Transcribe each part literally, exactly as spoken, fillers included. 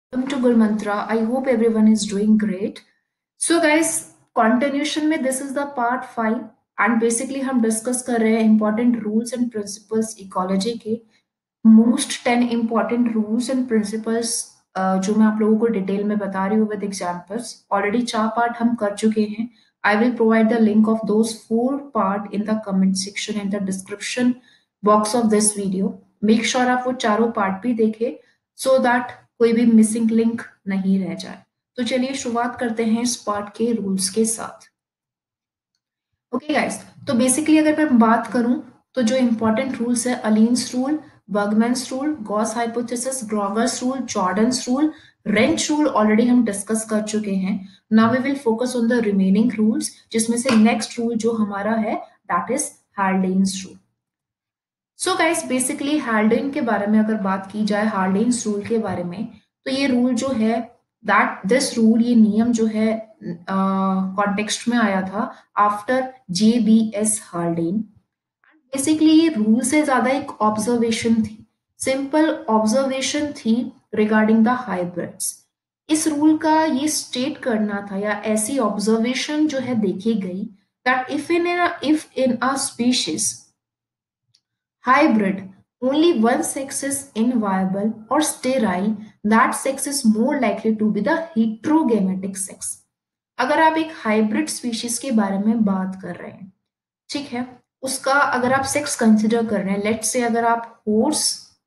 Welcome to Guru Mantra. I hope everyone is doing great. So guys, continuation में this is the part five and basically हम discuss कर रहे हैं important rules and principles ecology के most ten important rules and principles uh, जो मैं आप लोगों को डिटेल में बता रही हूँ with examples. Already चार पार्ट हम कर चुके हैं. I will provide the link of those four part in the comment section and the description box of this video. Make sure आप वो चारों पार्ट भी देखें so that कोई भी मिसिंग लिंक नहीं रह जाए. तो चलिए शुरुआत करते हैं इस पार्ट के रूल्स के साथ. ओके गाइस, तो बेसिकली अगर मैं बात करूं तो जो इंपॉर्टेंट रूल्स है Allen's rule, Bergmann's rule, Gause hypothesis, Gloger's rule, Jordan's rule, Rensch rule already हम डिस्कस कर चुके हैं. Now we will focus on the remaining rules, जिसमें से नेक्स्ट रूल जो हमारा है that is Haldane's rule. So guys, basically Haldane के बारे में अगर बात की जाए, हाल्डेन्स रूल के बारे में, तो ये रूल जो है दैट दिस रूल, ये नियम जो है कॉन्टेक्स्ट uh, में आया था after J B S Haldane. Basically ये रूल से ज्यादा एक ऑब्जर्वेशन थी, सिंपल ऑब्जर्वेशन थी रिगार्डिंग द हाइब्रिड्स. इस रूल का ये स्टेट करना था या ऐसी ऑब्जर्वेशन जो है देखी गई that if in if in a species hybrid, only one sex is inviable or sterile, that sex is more likely to be the heterogametic sex. अगर आप एक हाइब्रिड स्पीशीज के बारे में बात कर रहे हैं, ठीक है, उसका अगर आप सेक्स कंसिडर कर रहे हैं, लेट्स से अगर आप हॉर्स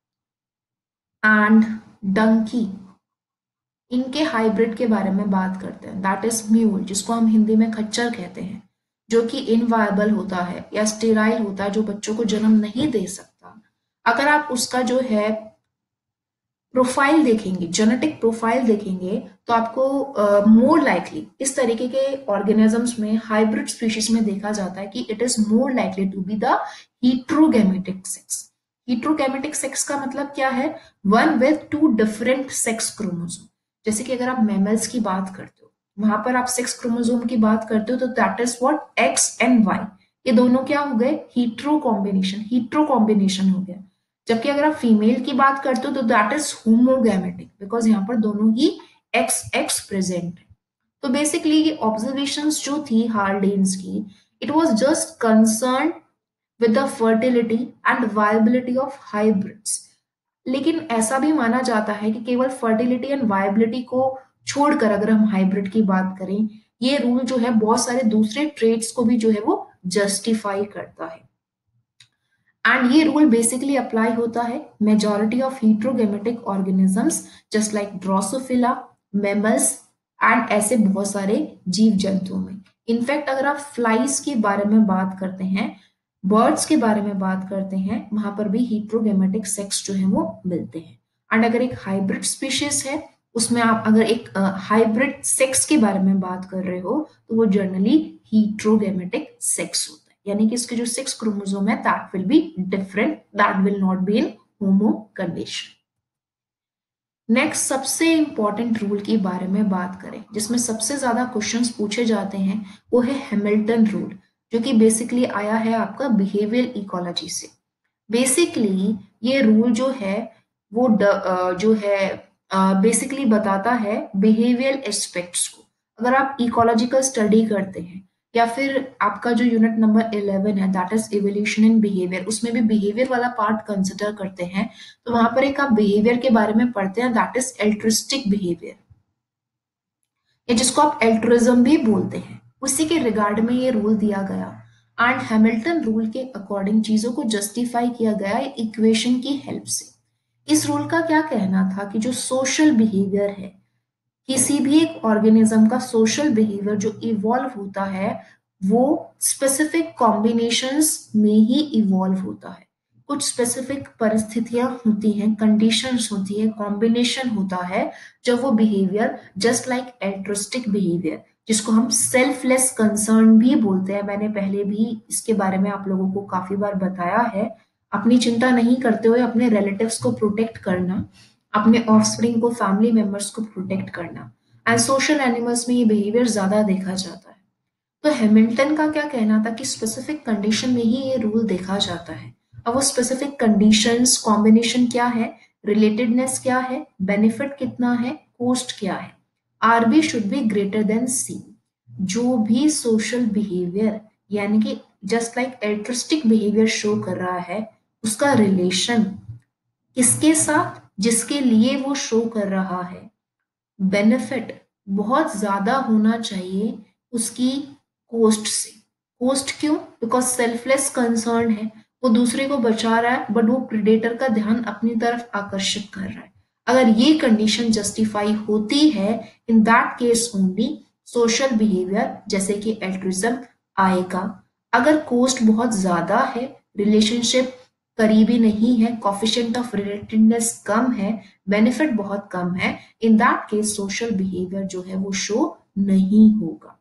एंड डंकी इनके हाइब्रिड के बारे में बात करते हैं, दैट इज म्यूल, जिसको हम हिंदी में खच्चर कहते हैं, जो कि इनवायबल होता है या स्टेराइल होता है, जो बच्चों को जन्म नहीं दे सकता. अगर आप उसका जो है प्रोफाइल देखेंगे, जेनेटिक प्रोफाइल देखेंगे, तो आपको मोर uh, लाइकली इस तरीके के ऑर्गेनिजम्स में, हाइब्रिड स्पीशीज में देखा जाता है कि it is more likely to be the heterogametic sex. Heterogametic sex का मतलब क्या है? One with two different sex chromosome. जैसे कि अगर आप मैमल्स की बात करते हो, वहां पर आप सेक्स क्रोमोसोम की बात करते हो, तो that is what X and Y, ये दोनों क्या हो गए? हीट्रो कॉम्बिनेशन, हीट्रो कॉम्बिनेशन हो गया. जबकि अगर आप फीमेल की बात करते हो तो दैट इज होमोगैमेटिक, बिकॉज यहाँ पर दोनों ही एक्स एक्स प्रेजेंट है. तो बेसिकली ये ऑब्जर्वेशंस जो थी हार्डेन्स की, it was just concern with the fertility and viability of hybrids. लेकिन ऐसा भी माना जाता है कि केवल फर्टिलिटी एंड वायबिलिटी को छोड़कर अगर हम हाइब्रिड की बात करें, ये रूल जो है बहुत सारे दूसरे ट्रेड्स को भी जो है वो जस्टिफाई करता है. एंड ये रूल बेसिकली अप्लाई होता है majority of heterogametic organisms just like Drosophila, mammals and ऐसे बहुत सारे जीव जंतुओं में. इनफैक्ट अगर आप फ्लाइज के बारे में बात करते हैं, बर्ड्स के बारे में बात करते हैं, वहां पर भी हीट्रोगेमेटिक सेक्स जो है वो मिलते हैं. एंड अगर एक हाइब्रिड स्पीशीज है, उसमें आप अगर एक हाइब्रिड uh, सेक्स के बारे में बात कर रहे हो, तो वो जनरली हीट्रोगेमेटिक सेक्स होता है, यानी कि इसके जो सेक्स क्रोमोसोम है that will be different, that will not be in homo condition. Next सबसे इंपॉर्टेंट रूल के बारे में बात करें, जिसमें सबसे ज्यादा क्वेश्चंस पूछे जाते हैं, वो है हैमिल्टन रूल, जो कि बेसिकली आया है आपका बिहेवियर इकोलॉजी से. बेसिकली ये रूल जो है वो द, जो है बेसिकली uh, बताता है बिहेवियर एस्पेक्ट्स को. अगर आप इकोलॉजिकल स्टडी करते हैं, या फिर आपका जो यूनिट नंबर इलेवन है that is evolution in behaviour, उसमें भी बिहेवियर वाला पार्ट कंसिडर करते हैं, तो वहां पर एक आप बिहेवियर के बारे में पढ़ते हैं दैट इज एल्ट्रिस्टिक बिहेवियर, या जिसको आप एल्ट्रिज्म भी बोलते हैं. उसी के रिगार्ड में ये रूल दिया गया. एंड हैमिल्टन रूल के अकॉर्डिंग चीजों को जस्टिफाई किया गया इक्वेशन की हेल्प से. इस रूल का क्या कहना था कि जो सोशल बिहेवियर है, किसी भी एक ऑर्गेनिज्म का सोशल बिहेवियर जो इवॉल्व होता है, वो स्पेसिफिक कॉम्बिनेशंस में ही इवॉल्व होता है. कुछ स्पेसिफिक परिस्थितियां होती हैं, कंडीशंस होती है, कॉम्बिनेशन होता है, जब वो behaviour just like altruistic behaviour, जिसको हम सेल्फलेस कंसर्न भी बोलते हैं, मैंने पहले भी इसके बारे में आप लोगों को काफी बार बताया है, अपनी चिंता नहीं करते हुए अपने रिलेटिव्स को प्रोटेक्ट करना, अपने ऑफस्प्रिंग को, फैमिली मेंबर्स को प्रोटेक्ट करना. एंड सोशल एनिमल्स में ये बिहेवियर ज्यादा देखा जाता है. तो हैमिल्टन का क्या कहना था कि स्पेसिफिक कंडीशन में ही ये रूल देखा जाता है. अब वो स्पेसिफिक कंडीशंस, कॉम्बिनेशन क्या है? रिलेटेडनेस क्या है, बेनिफिट कितना है, कॉस्ट क्या है। R B should be greater than C. जो भी सोशल बिहेवियर यानी कि just like altruistic behaviour show कर रहा है, उसका रिलेशन किसके साथ, जिसके लिए वो शो कर रहा है, बेनिफिट बहुत ज्यादा होना चाहिए उसकी कोस्ट से। कोस्ट क्यों? बिकॉज सेल्फलेस कंसर्न है, वो दूसरे को बचा रहा है बट वो प्रेडेटर का ध्यान अपनी तरफ आकर्षित कर रहा है। अगर ये कंडीशन जस्टिफाई होती है, in that case only social behaviour जैसे कि एल्ट्रिज्म आएगा। अगर कोस्ट बहुत ज्यादा है, रिलेशनशिप करीबी नहीं है, कॉफिशिएंट ऑफ रिलेटेडनेस कम है, बेनिफिट बहुत कम है, in that case social behaviour जो है वो शो नहीं होगा।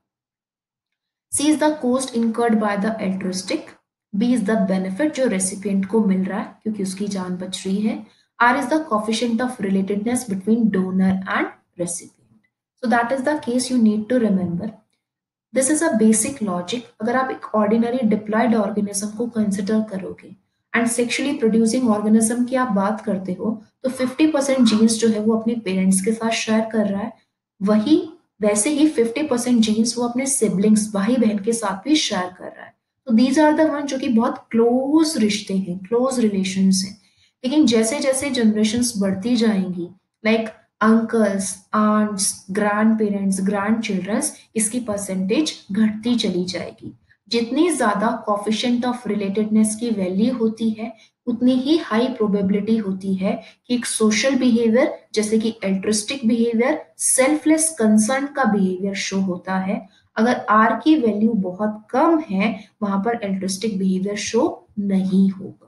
C is the cost incurred by the altruistic, B is the benefit जो रेसिपिएंट को मिल रहा है क्योंकि उसकी जान बच रही है, R is the coefficient of relatedness between donor and recipient. So that is the case you need to remember. This is a basic logic. अगर आप एक ऑर्डिनरी डिप्लॉयड ऑर्गेनिज्म को कंसिडर करोगे एंड सेक्सुअली प्रोड्यूसिंग ऑर्गेनिज्म की आप बात करते हो, तो फिफ्टी परसेंट जीन्स जो है वो अपने पेरेंट्स के साथ शेयर कर रहा है, वही वैसे ही फिफ्टी परसेंट जीन्स वो अपने सिबलिंग्स भाई बहन के साथ भी शेयर कर रहा है। तो दीज आर द वन जो कि बहुत क्लोज रिश्ते हैं, क्लोज रिलेशंस हैं। लेकिन जैसे जैसे जनरेशन्स बढ़ती जाएंगी, like uncles, aunts, grandparents, grandchildrens, इसकी परसेंटेज घटती चली जाएगी। जितनी ज्यादा कॉफिशिएंट ऑफ रिलेटेडनेस की वैल्यू होती है, उतनी ही हाई प्रोबेबिलिटी होती है कि एक सोशल बिहेवियर जैसे कि एल्ट्रिस्टिक बिहेवियर, सेल्फलेस कंसर्न का बिहेवियर शो होता है। अगर आर की वैल्यू बहुत कम है, वहां पर एल्ट्रिस्टिक बिहेवियर शो नहीं होगा।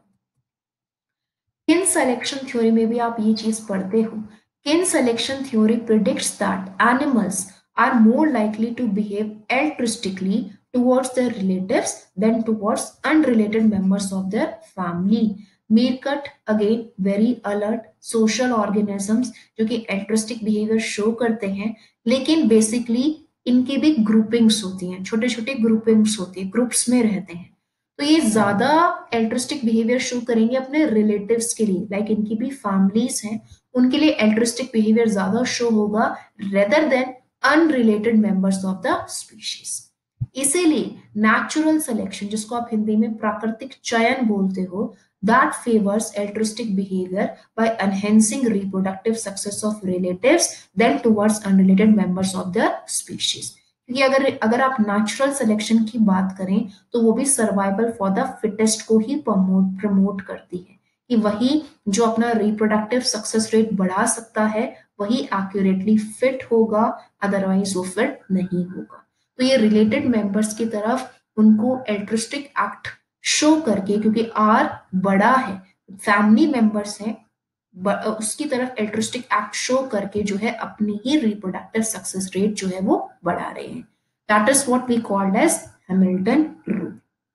किन सिलेक्शन थ्योरी में भी आप ये चीज पढ़ते हो। Kin selection theory predicts that animals are more likely to behave altruistically towards their relatives than towards unrelated members of their family. Meerkat again very alert social organisms जो कि altruistic behavior show करते हैं, लेकिन basically इनकी भी groupings होती हैं, छोटे छोटे groupings होती हैं, ग्रुप्स में रहते हैं। तो ये ज्यादा altruistic behavior शो करेंगे अपने रिलेटिव्स के लिए, लाइक like इनकी भी फैमिलीज हैं, उनके लिए altruistic behavior ज्यादा शो होगा rather than unrelated members of the species. इसीलिए नेचुरल सिलेक्शन, जिसको आप हिंदी में प्राकृतिक चयन बोलते हो, that favours altruistic behaviour by enhancing reproductive success of relatives than towards unrelated members of the species. क्योंकि अगर अगर आप नेचुरल सिलेक्शन की बात करें तो वो भी सर्वाइवल फॉर द फिटेस्ट को ही प्रमोट प्रमोट करती है, कि वही जो अपना रिप्रोडक्टिव सक्सेस रेट बढ़ा सकता है वही एक्यूरेटली फिट होगा, अदरवाइज वो फिट नहीं होगा। तो ये रिलेटेड मेंबर्स की तरफ उनको एल्ट्रिस्टिक एक्ट शो करके, क्योंकि आर बड़ा है, फैमिली मेंबर्स हैं, उसकी तरफ एल्ट्रिस्टिक एक्ट शो करके जो है अपनी ही रिप्रोडक्टिव सक्सेस रेट जो है वो बढ़ा रहे हैं। That is what we called as Hamilton rule.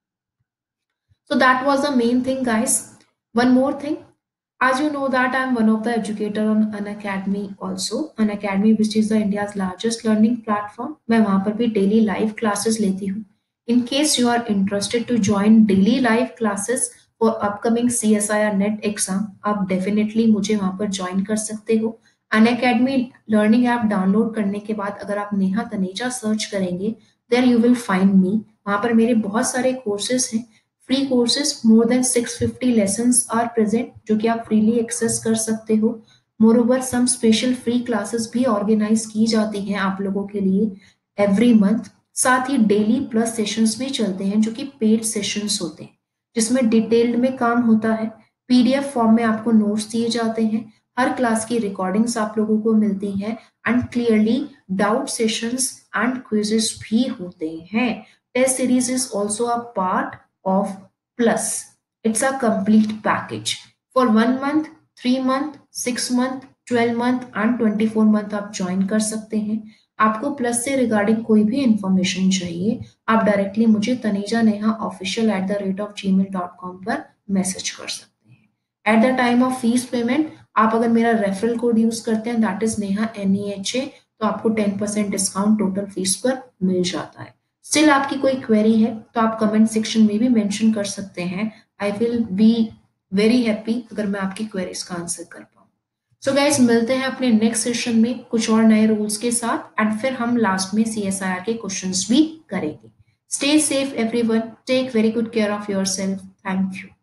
So that was the main thing guys. One more thing, as you know that I am one of the educator on Unacademy also, Unacademy which is the India's largest learning platform. मैं वहाँ पर भी daily live classes लेती हूँ। In case you are interested to join daily live classes for upcoming C S I R NET exam, आप definitely मुझे वहाँ पर join कर सकते हो। Unacademy learning app डाउनलोड करने के बाद अगर आप नेहा तनेजा सर्च करेंगे, there you will find me। वहाँ पर मेरे बहुत सारे कोर्सेज हैं, free courses, more than six fifty lessons are present जो कि आप फ्रीली एक्सेस कर सकते हो। Moreover some special free classes भी ऑर्गेनाइज की जाती हैं आप लोगों के लिए एवरी मंथ। साथ ही डेली प्लस सेशंस भी चलते हैं जो कि पेड सेशंस होते हैं, जिसमें डिटेल्ड में काम होता है, पीडीएफ फॉर्म में आपको नोट्स दिए जाते हैं, हर क्लास की रिकॉर्डिंग्स आप लोगों को मिलती हैं and clearly doubt sessions and quizzes भी होते हैं। Test series is also a part of plus. It's a complete package for one month, three month, six month, twelve month and twenty-four month आप join कर सकते हैं। आपको plus से regarding कोई भी इंफॉर्मेशन चाहिए, आप डायरेक्टली मुझे Taneja Neha official at the rate of Gmail dot com पर मैसेज कर सकते हैं। At the time of fees payment आप अगर मेरा रेफरल कोड यूज करते हैं that is Neha N E H A, तो आपको ten percent discount total fees पर मिल जाता है। स्टिल आपकी कोई क्वेरी है तो आप कमेंट सेक्शन में भी मेंशन कर सकते हैं। I will be very happy अगर मैं आपकी क्वेरीज का आंसर कर पाऊँ। सो गाइज मिलते हैं अपने नेक्स्ट सेशन में कुछ और नए रूल्स के साथ एंड फिर हम लास्ट में सी एस आई आर के क्वेश्चंस भी करेंगे। Stay safe everyone, take very good care of yourself. Thank you.